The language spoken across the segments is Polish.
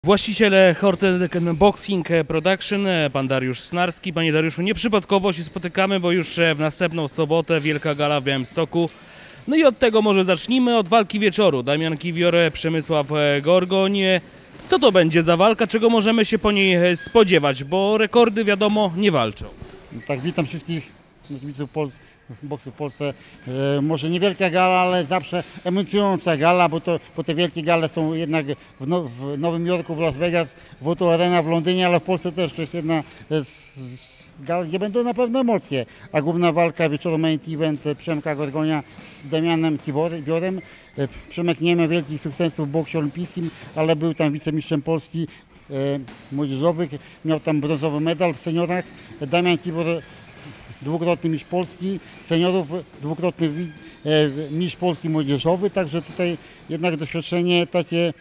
Właściciel Horten Boxing Production, pan Dariusz Snarski. Panie Dariuszu, nieprzypadkowo się spotykamy, bo już w następną sobotę wielka gala w Białymstoku. No i od tego może zacznijmy, od walki wieczoru. Damian Kiwior, Przemysław Gorgoń. Co to będzie za walka, czego możemy się po niej spodziewać, bo rekordy wiadomo nie walczą. Tak, witam wszystkich kibiców boksu w Polsce. Może niewielka gala, ale zawsze emocjonująca gala, bo te wielkie gale są jednak w Nowym Jorku, w Las Vegas, w O2 Arena w Londynie, ale w Polsce też to jest jedna z gal, gdzie będą na pewno emocje. A główna walka wieczoru main event Przemka Gorgonia z Damianem Kiwiorem. Przemek nie miał wielkich sukcesów w boksie olimpijskim, ale był tam wicemistrzem Polski młodzieżowych, miał tam brązowy medal w seniorach. Damian Kiwior dwukrotny mistrz Polski seniorów, dwukrotny mistrz Polski młodzieżowy, także tutaj jednak doświadczenie takie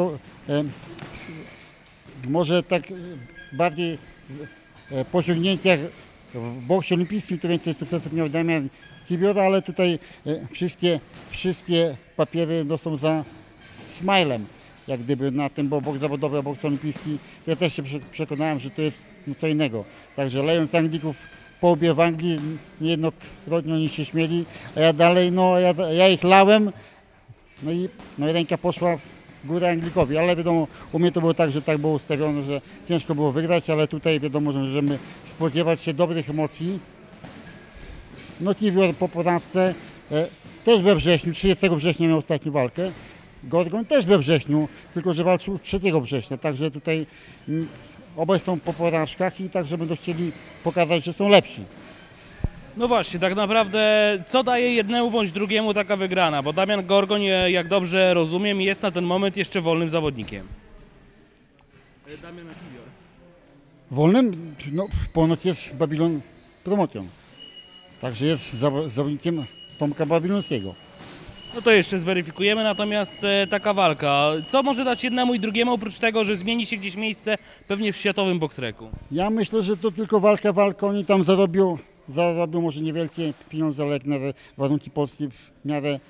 może tak bardziej po osiągnięciach w boksie olimpijskim to więcej sukcesów miał Damian Kiwior, ale tutaj wszystkie papiery są za Smilem. Jak gdyby na tym, bo boks zawodowy, a boks olimpijski, to ja też się przekonałem, że to jest co innego. Także lejąc Anglików po obie w Anglii, niejednokrotnie oni się śmieli, a ja dalej, ja ich lałem, i ręka poszła w górę Anglikowi, ale wiadomo, u mnie to było tak, że tak było ustawione, że ciężko było wygrać, ale tutaj wiadomo, że możemy spodziewać się dobrych emocji. Kiwior po porażce też we wrześniu, 30 września miał ostatnią walkę. Gorgoń też we wrześniu, tylko że walczył 3 września, także tutaj obaj są po porażkach i także będą chcieli pokazać, że są lepsi. No właśnie, tak naprawdę co daje jednemu bądź drugiemu taka wygrana, bo Damian Gorgoń, jak dobrze rozumiem, jest na ten moment jeszcze wolnym zawodnikiem. Damian Kiwior. Wolnym? Ponoć jest Babylon Promotion, także jest zawodnikiem Tomka Babilońskiego. No to jeszcze zweryfikujemy, natomiast taka walka, co może dać jednemu i drugiemu, oprócz tego, że zmieni się gdzieś miejsce pewnie w światowym boksreku? Ja myślę, że to tylko walka, oni tam zarobią może niewielkie pieniądze, ale jak na warunki polskie w miarę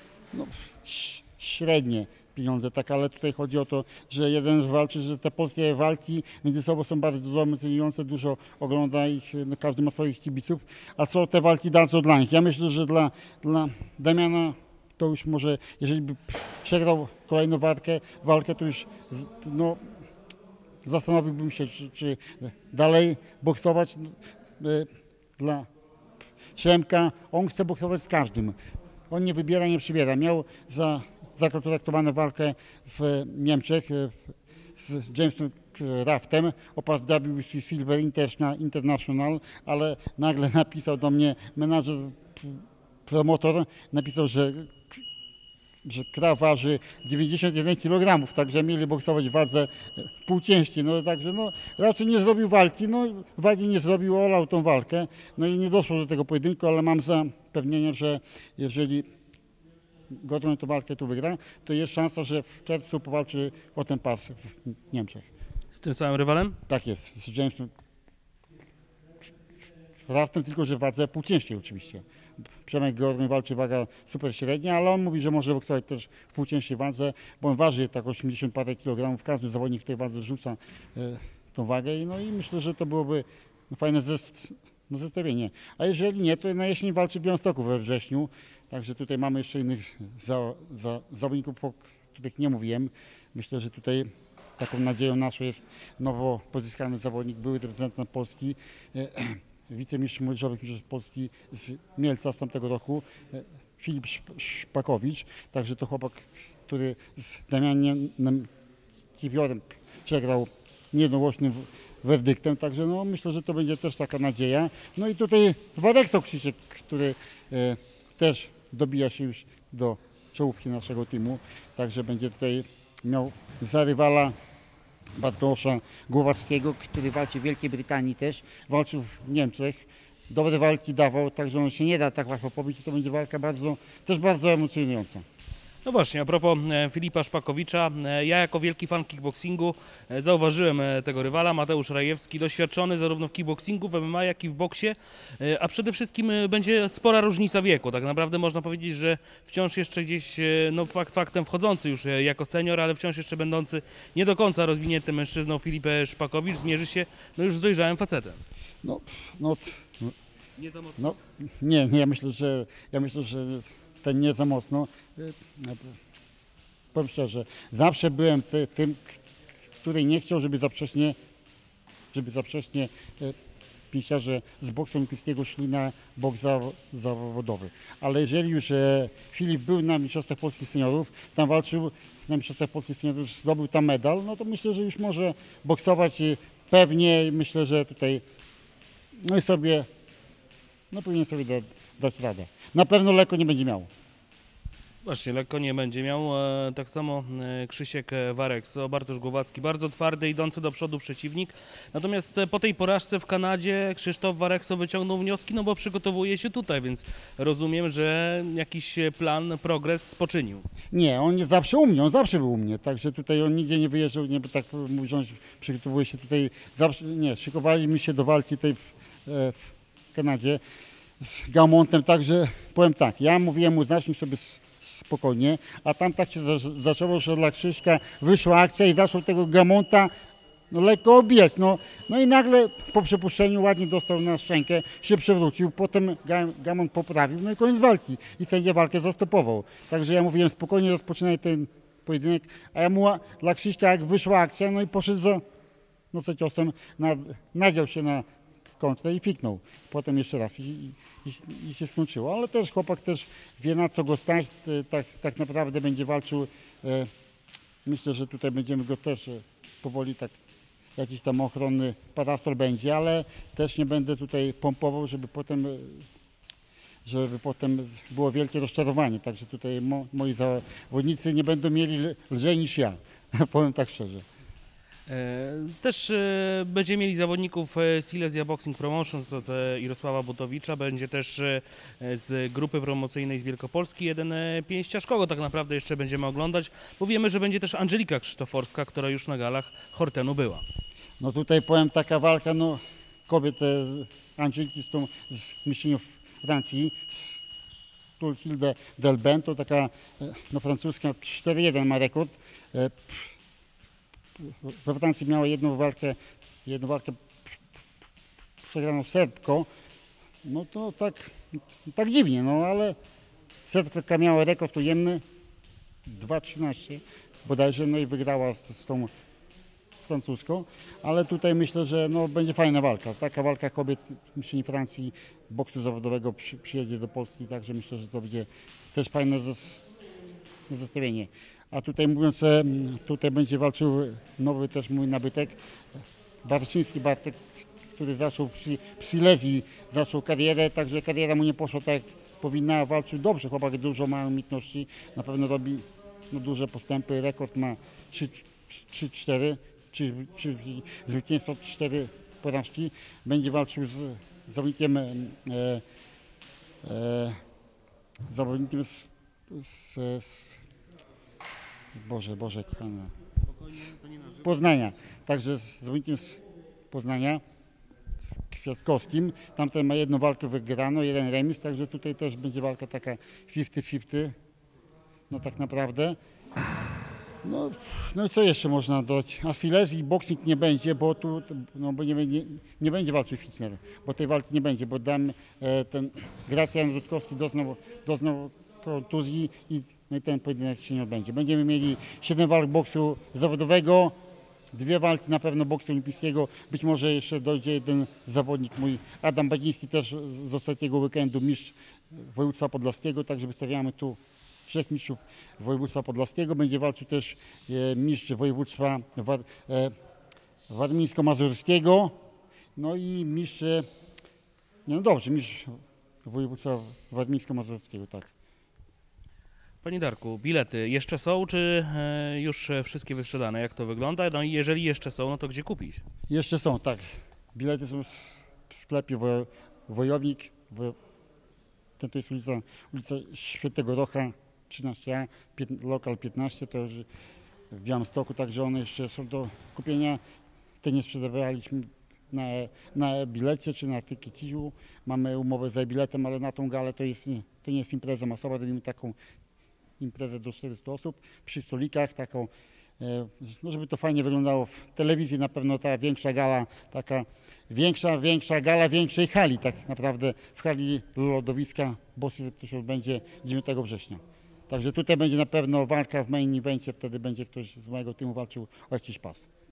średnie pieniądze, tak, ale tutaj chodzi o to, że jeden walczy, że te polskie walki między sobą są bardzo emocjonujące, dużo ogląda ich, każdy ma swoich kibiców, a co te walki dadzą dla nich. Ja myślę, że dla Damiana to już może, jeżeli by przegrał kolejną walkę, to już zastanowiłbym się, czy dalej boksować. Dla Przemka, on chce boksować z każdym. On nie wybiera, nie przybiera. Miał zakontraktowaną walkę w Niemczech z Jamesem Kraftem o pas WBC Silver International, ale nagle napisał do mnie menadżer, promotor, napisał, że Kraf waży 91 kg, także mieli boksować w wadze półciężkiej, także raczej nie zrobił walki, wagi nie zrobił, olał tą walkę, i nie doszło do tego pojedynku, ale mam zapewnienie, że jeżeli Gorgoń tę walkę tu wygra, to jest szansa, że w czerwcu powalczy o ten pas w Niemczech. Z tym samym rywalem? Tak jest, z Jamesem Kraftem, tylko że w wadze półciężkiej oczywiście. Przemek Gorgoń walczy waga super średnia, ale on mówi, że może boksować też w półciężkiej wadze, bo on waży tak 80 parę kilogramów. Każdy zawodnik w tej wadze rzuca tą wagę i myślę, że to byłoby fajne zestawienie. A jeżeli nie, to na jesień walczy w Białymstoku we wrześniu. Także tutaj mamy jeszcze innych zawodników, o których nie mówiłem. Myślę, że tutaj taką nadzieją naszą jest nowo pozyskany zawodnik, były reprezentant Polski, wicemistrz młodzieżowych mistrzostw Polski z Mielca z tamtego roku, Filip Szpakowicz. Także to chłopak, który z Damianem Kiwiorem przegrał niejednogłośnym werdyktem. Także myślę, że to będzie też taka nadzieja. I tutaj Władek Krzysiek, który też dobija się już do czołówki naszego teamu. Także będzie tutaj miał za rywala Bartosza Głowackiego, który walczy w Wielkiej Brytanii też, walczył w Niemczech, dobre walki dawał, także on się nie da tak łatwo pobić i to będzie walka też bardzo emocjonująca. No właśnie, a propos Filipa Szpakowicza, ja jako wielki fan kickboxingu zauważyłem tego rywala, Mateusz Rajewski, doświadczony zarówno w kickboxingu, w MMA, jak i w boksie, a przede wszystkim będzie spora różnica wieku. Tak naprawdę można powiedzieć, że wciąż jeszcze gdzieś, no faktem wchodzący już jako senior, ale wciąż jeszcze będący nie do końca rozwiniętym mężczyzną Filip Szpakowicz zmierzy się no już z dojrzałym facetem. No, no, Nie za mocno. no nie, ja myślę, że ten nie za mocno. Powiem szczerze, zawsze byłem tym, który nie chciał, żeby zaprzecznie pięściarze z boksu olimpijskiego szli na boks zawodowy. Ale jeżeli już Filip był na Mistrzostwach Polskich Seniorów, tam walczył na Mistrzostwach Polskich Seniorów, zdobył tam medal, no to myślę, że już może boksować pewnie i myślę, że tutaj no i sobie, no powinien sobie dać radę. Na pewno lekko nie będzie miał. Właśnie, lekko nie będzie miał. Tak samo Krzysiek Wareks, Bartosz Głowacki, bardzo twardy, idący do przodu przeciwnik. Natomiast po tej porażce w Kanadzie Krzysztof Warekso wyciągnął wnioski, no bo przygotowuje się tutaj, więc rozumiem, że jakiś plan, progres poczynił. Nie, on jest zawsze u mnie, on zawsze był u mnie, także tutaj on nigdzie nie wyjeżdżał, nie, bo tak mówi, że on przygotowuje się tutaj, zawsze, nie, szykowaliśmy się do walki tej w Kanadzie z Gamontem, także powiem tak, ja mówiłem mu, zacznij sobie spokojnie, a tam tak się zaczęło, że dla Krzyśka wyszła akcja i zaczął tego Gamonta no, lekko obijać. No i nagle po przepuszczeniu ładnie dostał na szczękę, się przewrócił, potem Gamont poprawił, no i koniec walki. I sędzia walkę zastopował. Także ja mówiłem, spokojnie rozpoczynaj ten pojedynek, a ja mu dla Krzyśka jak wyszła akcja, no i poszedł za ciosem, nadział się na kontrę i fiknął. Potem jeszcze raz i się skończyło, ale też chłopak też wie, na co go stać, tak naprawdę będzie walczył. Myślę, że tutaj będziemy go też powoli tak, jakiś tam ochronny parasol będzie, ale też nie będę tutaj pompował, żeby potem było wielkie rozczarowanie. Także tutaj moi zawodnicy nie będą mieli lżej niż ja, powiem tak szczerze. Też będziemy mieli zawodników Silesia Boxing Promotions od Jarosława Butowicza, będzie też z grupy promocyjnej z Wielkopolski jeden pięściarz. Kogo tak naprawdę jeszcze będziemy oglądać, bo wiemy, że będzie też Angelika Krzysztoforska, która już na galach Hortenu była. No tutaj powiem, taka walka, no kobiet Angeliki z mistrzynią Francji, z Tulhilde Delben, to taka no, francuska 4-1 ma rekord. We Francji miała jedną walkę przegraną Serbką, no to tak dziwnie, no ale Serbka miała rekord ujemny 2:13 bodajże, no i wygrała z tą francuską, ale tutaj myślę, że no, będzie fajna walka. Taka walka kobiet mistrzyni Francji boksu zawodowego przyjedzie do Polski, także myślę, że to będzie też fajne zestawienie. A tutaj mówiąc, tutaj będzie walczył nowy też mój nabytek, Barczyński Bartek, który zaczął przy Silesii, zaczął karierę, także kariera mu nie poszła tak jak powinna, walczył dobrze, chłopak dużo ma umiejętności, na pewno robi no, duże postępy, rekord ma 3-4, 3 zwycięstwa, 4 porażki, będzie walczył z zawodnikiem, Boże, kochana. Poznania. Także z zawodnikiem z Poznania, Kwiatkowskim. Tamten ma jedną walkę wygraną, jeden remis, także tutaj też będzie walka taka 50-50. No tak naprawdę. No i co jeszcze można dodać? A Silesii boxing nie będzie, bo tu bo nie będzie walczył Fitzner, bo tej walki nie będzie, bo ten Gracjan Rutkowski doznał kontuzji no i ten pojedynek się nie odbędzie. Będziemy mieli 7 walk boksu zawodowego, 2 walki na pewno boksu olimpijskiego, być może jeszcze dojdzie jeden zawodnik, mój Adam Badziński też z ostatniego weekendu, mistrz województwa podlaskiego, także wystawiamy tu 3 mistrzów województwa podlaskiego. Będzie walczył też mistrz województwa warmińsko-mazurskiego, no i mistrz województwa warmińsko-mazurskiego, tak. Panie Darku, bilety jeszcze są, czy już wszystkie wyprzedane? Jak to wygląda? No i jeżeli jeszcze są, no to gdzie kupić? Jeszcze są, tak. Bilety są w sklepie Wojownik. To jest ulica Świętego Rocha 13A, lokal 15 to już w Białymstoku, także one jeszcze są do kupienia. Te nie sprzedawaliśmy na bilecie czy na Tykiciu. Mamy umowę za biletem, ale na tą galę to nie jest impreza masowa, robimy taką imprezę do 400 osób przy stolikach, taką, no żeby to fajnie wyglądało. W telewizji na pewno ta większa gala, taka większa gala większej hali tak naprawdę, w hali lodowiska Bossy, to się odbędzie 9 września. Także tutaj będzie na pewno walka w main evencie, wtedy będzie ktoś z mojego teamu walczył o jakiś pas.